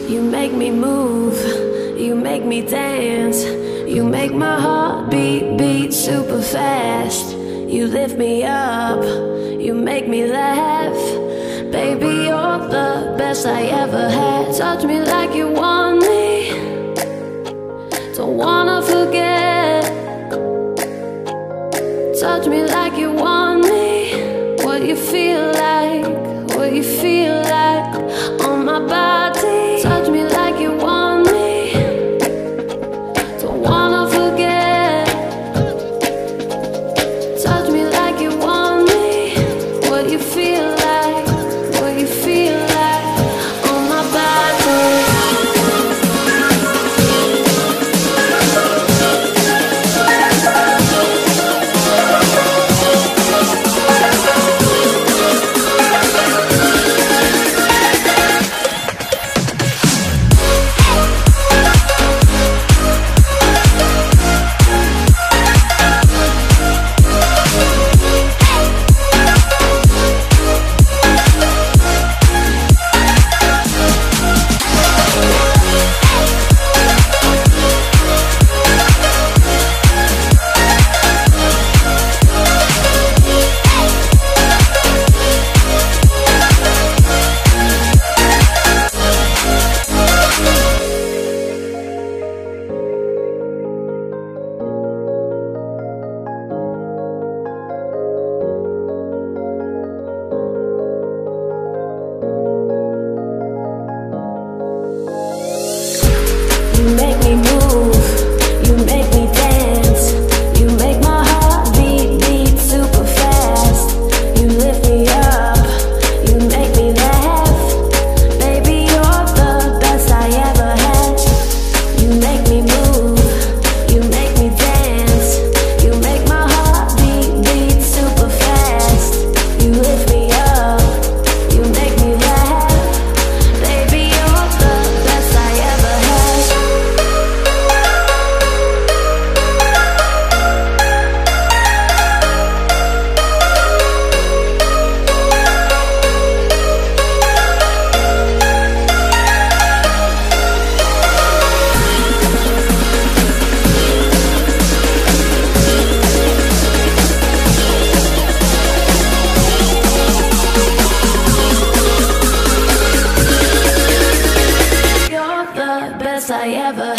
You make me move, you make me dance. You make my heart beat super fast. You lift me up, you make me laugh. Baby, you're the best I ever had. Touch me like you want me, don't wanna forget. Touch me like you want me, what you feel like, what you feel like on my body. Touch me like you want me, don't wanna forget. Touch me like you want me, what you feel like, what you feel like on my body. You make me move, you make me dance. You make my heart beat super fast. You lift me up, you make me laugh. Baby, you're the best I ever had. You make me move, you make me dance. You make my heart beat super fast. You lift me up, you make me laugh. Baby, you're the best I ever had. You're the best I ever